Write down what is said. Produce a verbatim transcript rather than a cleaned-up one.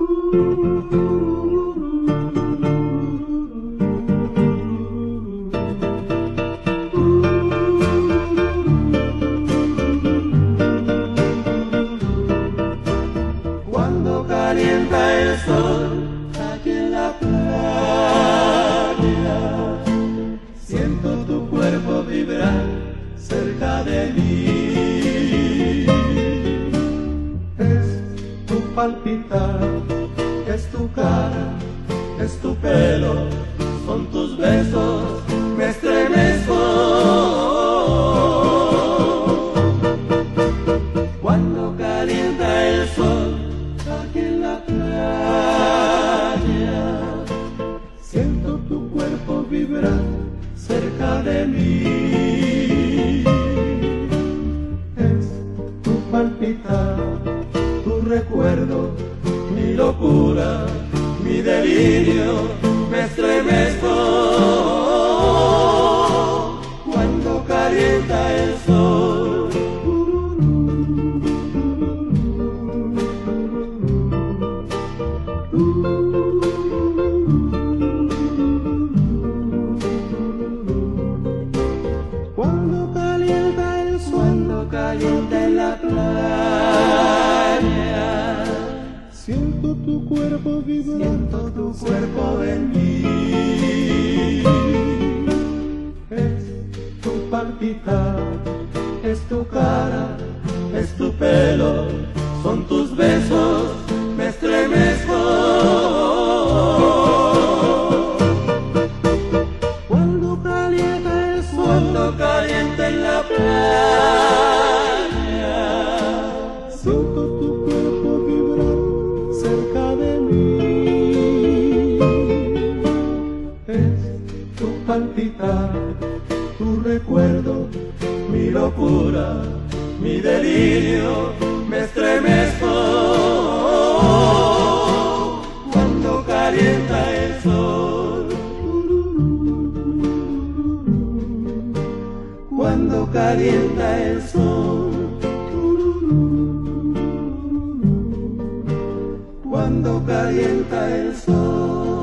Cuando calienta el sol aquí en la playa, siento tu cuerpo vibrar cerca de mí. Es tu palpitar, es tu cara, es tu pelo, son tus besos, me estremezco. Cuando calienta el sol aquí en la playa, siento tu cuerpo vibrar cerca de mí. Es tu palpitar, tu recuerdo, mi locura, mi delirio, me estremezco. Cuando calienta el sol, cuando calienta el sol, cuando calienta en la playa, siento tu cuerpo vibrar, siento tu cuerpo en mí. Es tu palpitar, es tu cara, es tu pelo, son tus besos, me estremezco. Cuando calienta el sol, cuando calienta en la playa, siento tu cuerpo vibrar cerca de mí. Es tu palpitar, tu recuerdo, mi locura, mi delirio, me estremezco. Cuando calienta el sol, cuando calienta el sol, cuando calienta el sol.